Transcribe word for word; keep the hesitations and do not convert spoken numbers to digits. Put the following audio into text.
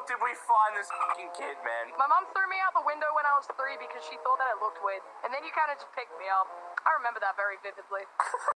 fuck did we find this fucking kid, man? My mom threw me out the window when I was three because she thought that I looked weird. And then you kind of just picked me up. I remember that very vividly.